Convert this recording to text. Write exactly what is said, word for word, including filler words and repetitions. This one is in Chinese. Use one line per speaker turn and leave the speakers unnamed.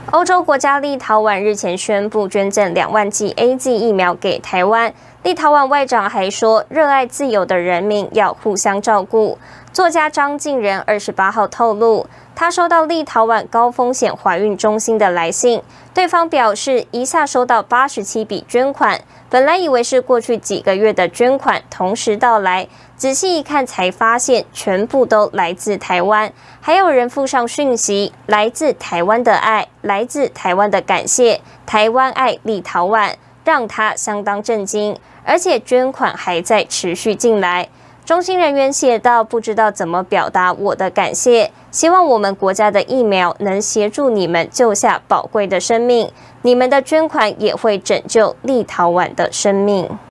欧洲国家立陶宛日前宣布捐赠两万剂 A Z 疫苗给台湾。立陶宛外长还说，热爱自由的人民要互相照顾。作家张敬仁二十八号透露，他收到立陶宛高风险怀孕中心的来信，对方表示一下收到八十七笔捐款，本来以为是过去几个月的捐款同时到来，仔细一看才发现全部都来自台湾，还有人附上讯息，来自台湾的爱，来自台湾的感谢，台湾爱立陶宛，让他相当震惊，而且捐款还在持续进来。中心人员写道：“不知道怎么表达我的感谢，希望我们国家的疫苗能协助你们救下宝贵的生命，你们的捐款也会拯救立陶宛的生命。”